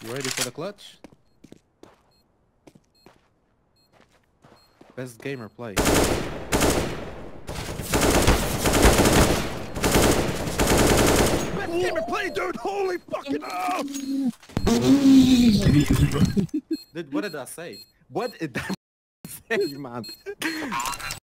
You ready for the clutch? Best gamer play. Best gamer play, dude! Holy fucking hell! Dude, what did I say? What did I say, man?